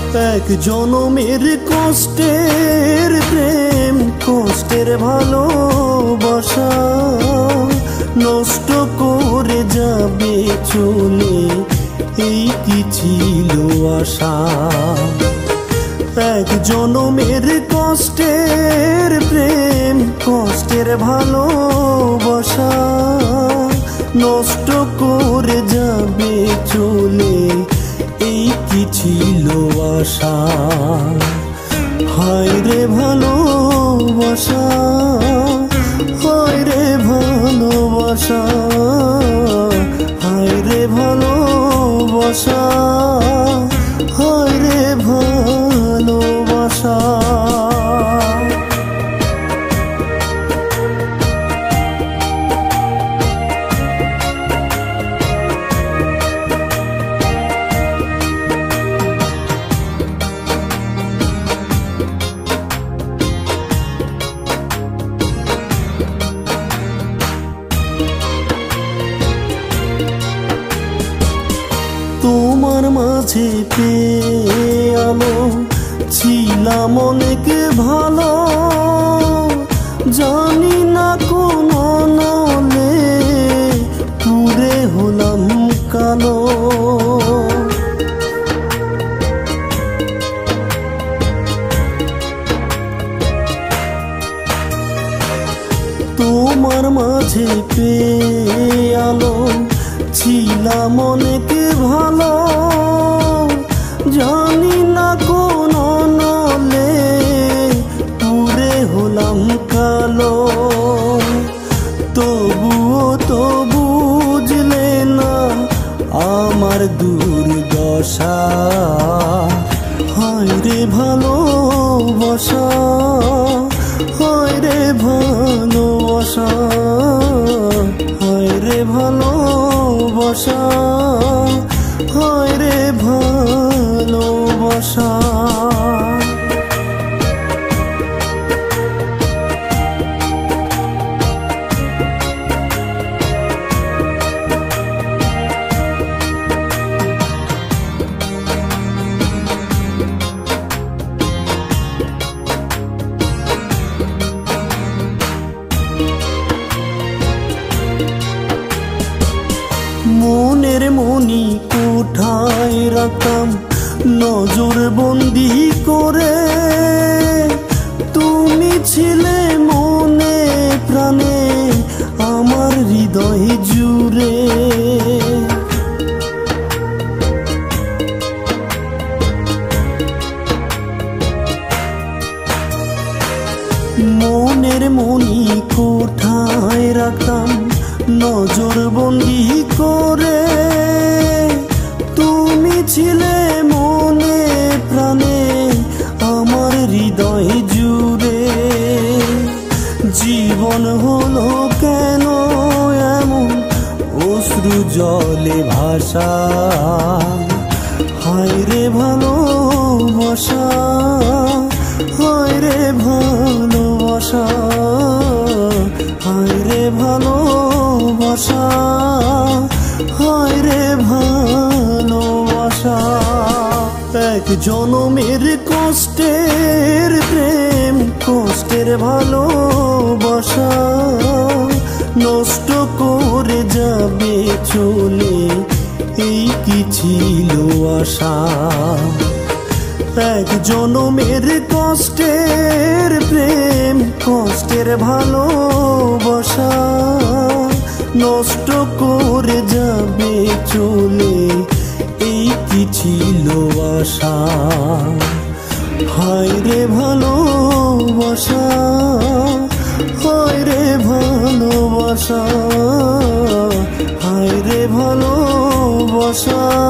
এক জনমের কষ্টের প্রেম, কষ্টের ভালোবাসা নষ্ট করে যাবে চলে, এই কি ছিল আশা। এক জনমের কষ্টের প্রেম, কষ্টের ভালোবাসা নষ্ট করে যাবে চলে, এই কি ছিল আশা। হায় রে ভালোবাসা, হায় রে ভালোবাসা, হায় রে ভালোবাসা, হায় রে ভালোবাসা। তোমার মাঝে পেয়ে আলো ছিলাম অনেক ভালো, জানি না কোন নলে পুরে হলাম কালো। তোমার মাঝে পেয়ে আলো ছিলাম অনেক ভালো, জানি না কোন নলে পুরে হলাম কালো। তবুও তো বুঝলে না আমার দুর্দশা, হায় রে ভালোবাসা, হায় রে ভালোবাসা, হায় রে ভালোবাসা, হায় রে ভালোবাসা। মনের মনি কোঠায় রাখতাম নজর বন্দি করে, তুমি ছিলে মনে প্রাণে আমার হৃদয় জুড়ে। মনের মনি কোঠায় রাখতাম নজর বন্দি করে, তুমি ছিলে মনে প্রাণে আমার হৃদয় জুড়ে। জীবন হলো কেন এমন অশ্রু জলে ভাসা, হায় রে ভালোবাসা, হায় রে ভালোবাসা, হায় রে ভালোবাসা, হায় রে ভালোবাসা। এক জনমের কষ্টের প্রেম, কষ্টের ভালোবাসা নষ্ট করে যাবে চলে, এই কি ছিল আশা। এক জনমের কষ্টের প্রেম, কষ্টের ভালোবাসা নষ্ট করে যাবে চলে, এই কি ছিল আশা। হায় রে ভালোবাসা, হায় রে ভালোবাসা, হায় রে ভালোবাসা।